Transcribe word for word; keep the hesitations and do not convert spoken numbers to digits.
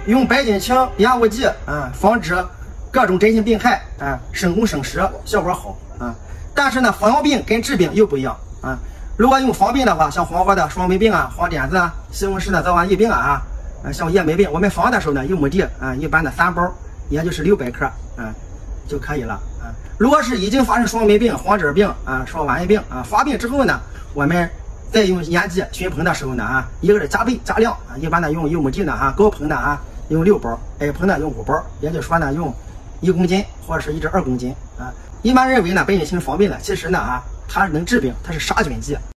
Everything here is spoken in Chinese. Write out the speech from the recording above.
用白金芩、盐无忌啊，防止各种真菌病害啊，生红生湿，效果好啊。但是呢，防病跟治病又不一样啊。如果用防病的话，像黄花的双霉病啊、黄癜子啊、西红柿的早晚疫病啊，啊，像叶霉病，我们防的时候呢，用亩地啊，一般的三包，也就是六百克啊就可以了啊。如果是已经发生双霉病、黄疹病啊、双晚疫病啊发病之后呢，我们再用烟剂熏喷的时候呢啊，一个是加倍加量啊，一般的用一亩地呢啊，高硼的啊用六包，矮硼的用五包，也就是说呢用一公斤或者是一至二公斤啊。一般认为呢，白金芩防病的，其实呢啊，它能治病，它是杀菌剂。